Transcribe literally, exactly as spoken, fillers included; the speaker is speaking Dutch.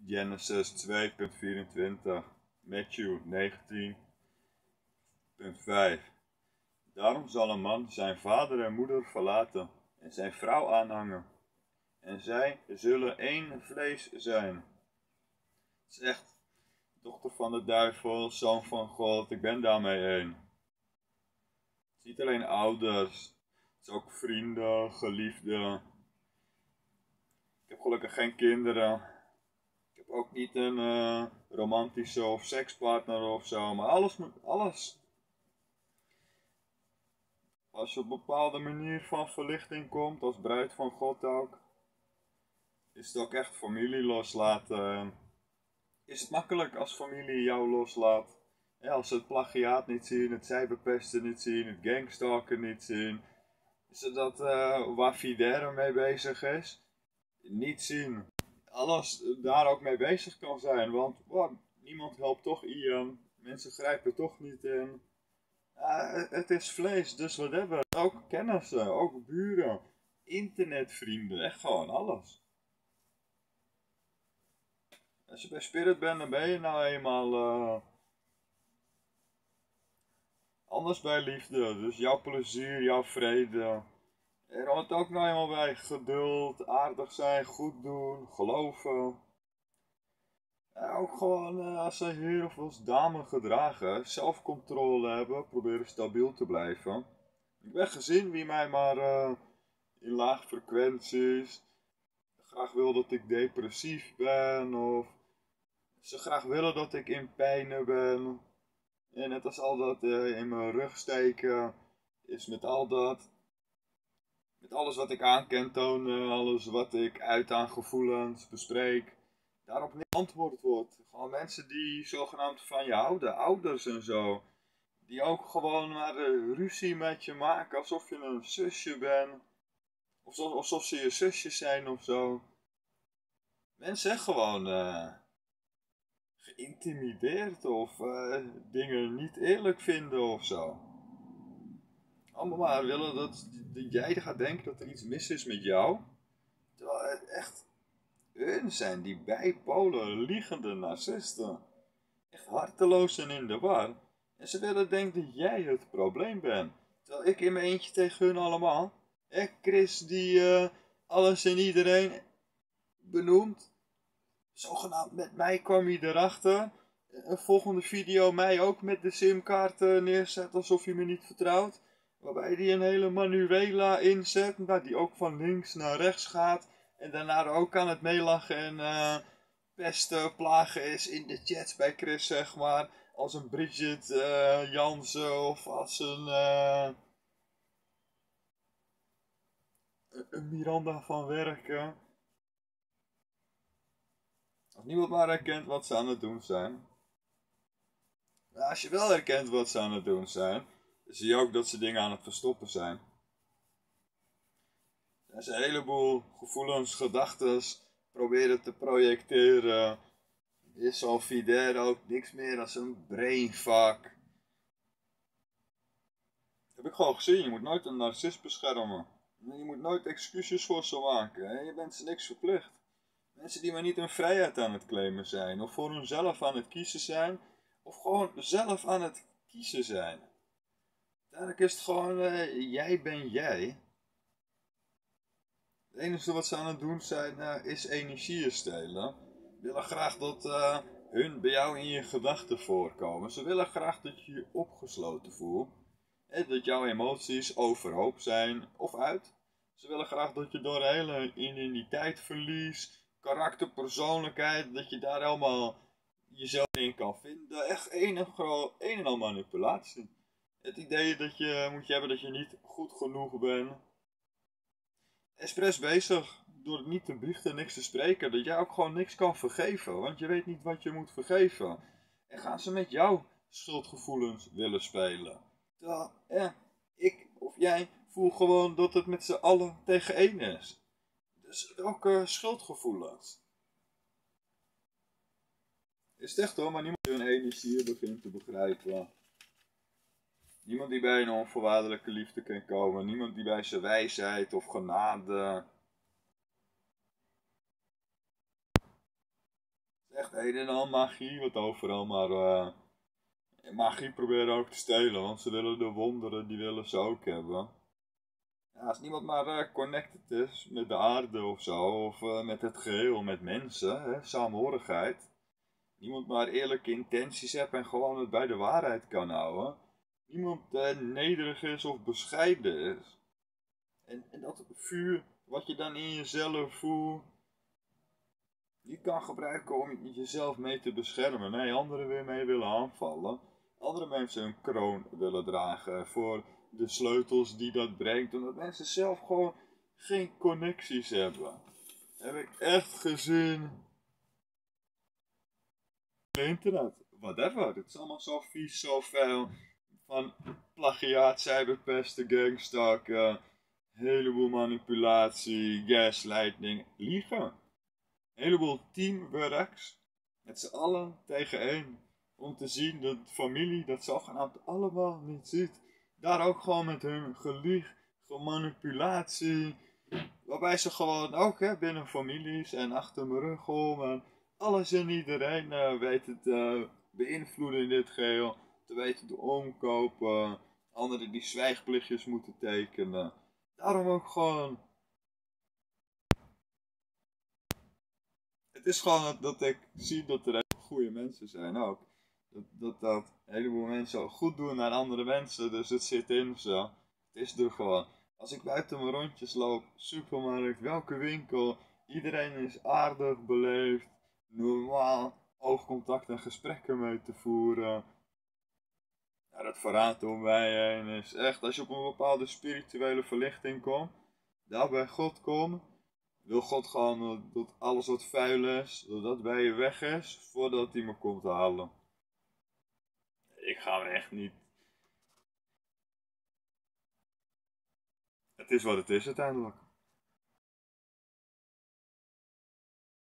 Genesis twee punt vierentwintig, Matthew negentien punt vijf. Daarom zal een man zijn vader en moeder verlaten en zijn vrouw aanhangen. En zij zullen één vlees zijn. Het is echt, dochter van de duivel, zoon van God, ik ben daarmee één. Het is niet alleen ouders, het is ook vrienden, geliefden. Ik heb gelukkig geen kinderen. Ik heb ook niet een uh, romantische of sekspartner of zo, maar alles, alles. Als je op een bepaalde manier van verlichting komt, als bruid van God ook, is het ook echt familie loslaten. Is het makkelijk als familie jou loslaat? Ja, als ze het plagiaat niet zien, het zijbepesten niet zien, het gangstalken niet zien. Is het dat uh, waar Fidere mee bezig is? Niet zien. Alles daar ook mee bezig kan zijn, want wow, niemand helpt toch Ian. Mensen grijpen toch niet in. Uh, het is vlees, dus wat hebben we? Ook kennissen, ook buren, internetvrienden, echt gewoon alles. Als je bij Spirit bent, dan ben je nou eenmaal uh, anders bij liefde. Dus jouw plezier, jouw vrede. Er hoort ook nou eenmaal bij geduld, aardig zijn, goed doen, geloven. Ja, ook gewoon uh, als een heer of als dame gedragen, zelfcontrole hebben, proberen stabiel te blijven. Ik ben gezien wie mij maar uh, in laag frequenties graag wil dat ik depressief ben of ze graag willen dat ik in pijnen ben. En net als al dat uh, in mijn rug steken is met al dat, met alles wat ik aan kan tonen, alles wat ik uit aan gevoelens bespreek, daarop niet antwoord wordt. Gewoon mensen die zogenaamd van je houden, ouders en zo, die ook gewoon maar uh, ruzie met je maken alsof je een zusje bent. Of alsof ze je zusjes zijn of zo. Mensen zijn gewoon uh, geïntimideerd of uh, dingen niet eerlijk vinden of zo. Allemaal maar willen dat, dat jij gaat denken dat er iets mis is met jou. Terwijl het echt hun zijn, die bipolen, liegende narcisten. Echt harteloos en in de war. En ze willen denken dat jij het probleem bent. Terwijl ik in mijn eentje tegen hun allemaal. En Chris die uh, alles en iedereen benoemt. Zogenaamd met mij kwam hij erachter. Een volgende video mij ook met de simkaart uh, neerzet alsof hij me niet vertrouwt. Waarbij hij een hele Manuela inzet. Nou, die ook van links naar rechts gaat. En daarna ook aan het meelachen en uh, pesten, plagen is in de chats bij Chris, zeg maar. Als een Bridget uh, Jansen of als een, uh, een Miranda van Werken. Als niemand maar herkent wat ze aan het doen zijn. Maar als je wel herkent wat ze aan het doen zijn, dan zie je ook dat ze dingen aan het verstoppen zijn. Er zijn een heleboel gevoelens, gedachten proberen te projecteren. Is zo'n Fidere ook niks meer dan een brainfuck. Dat heb ik gewoon gezien. Je moet nooit een narcist beschermen. Je moet nooit excuses voor ze maken. Hè? Je bent ze niks verplicht. Mensen die maar niet hun vrijheid aan het claimen zijn. Of voor hunzelf aan het kiezen zijn. Of gewoon zelf aan het kiezen zijn. Eigenlijk is het gewoon, uh, jij ben jij. Het enige wat ze aan het doen zijn, uh, is energieën stelen. Ze willen graag dat uh, hun bij jou in je gedachten voorkomen. Ze willen graag dat je je opgesloten voelt. En dat jouw emoties overhoop zijn of uit. Ze willen graag dat je door hele identiteit verlies, karakter, persoonlijkheid, dat je daar helemaal jezelf in kan vinden. Echt een en, een en al manipulatie. Het idee dat je moet je hebben dat je niet goed genoeg bent. Expres bezig door het niet te biechten, niks te spreken, dat jij ook gewoon niks kan vergeven, want je weet niet wat je moet vergeven. En gaan ze met jouw schuldgevoelens willen spelen. Terwijl, ja, ik of jij voel gewoon dat het met z'n allen tegen één is. Dus welke schuldgevoelens? Is het echt hoor, maar niemand die hun energie begint te begrijpen. Niemand die bij een onvoorwaardelijke liefde kan komen. Niemand die bij zijn wijsheid of genade echt een en al magie, wat overal maar uh, magie proberen ook te stelen, want ze willen de wonderen, die willen ze ook hebben. Ja, als niemand maar uh, connected is met de aarde of zo, of uh, met het geheel, met mensen, hè, samenhorigheid. Niemand maar eerlijke intenties heeft en gewoon het bij de waarheid kan houden. Niemand uh, nederig is of bescheiden is. En, en dat vuur wat je dan in jezelf voelt, je kan gebruiken om jezelf mee te beschermen. Nee, anderen weer mee willen aanvallen. Andere mensen een kroon willen dragen voor de sleutels die dat brengt. Omdat mensen zelf gewoon geen connecties hebben. Heb ik echt gezien. Internet, whatever. Het is allemaal zo vies, zo vuil. Van plagiaat, cyberpesten, gangstalken, heleboel manipulatie, gaslighting, liegen. Een heleboel teamworks, met z'n allen tegen één. Om te zien dat de familie dat zogenaamd allemaal niet ziet. Daar ook gewoon met hun gelieg, gemanipulatie. Waarbij ze gewoon ook hè, binnen families en achter mijn rug om. En alles en iedereen uh, weten te beïnvloeden in dit geheel. Te weten te omkopen. Anderen die zwijgplichtjes moeten tekenen. Daarom ook gewoon. Het is gewoon dat, dat ik zie dat er goede mensen zijn ook. Dat, dat, dat een heleboel mensen goed doen naar andere mensen. Dus het zit in ze. Het is er gewoon. Als ik buiten mijn rondjes loop, supermarkt, welke winkel. Iedereen is aardig, beleefd, normaal, oogcontact en gesprekken mee te voeren. Ja, dat verraadt om mij heen is echt, als je op een bepaalde spirituele verlichting komt, daar bij God komt, wil God gewoon dat alles wat vuil is, dat dat bij je weg is, voordat hij me komt halen. Ik ga me echt niet. Het is wat het is uiteindelijk.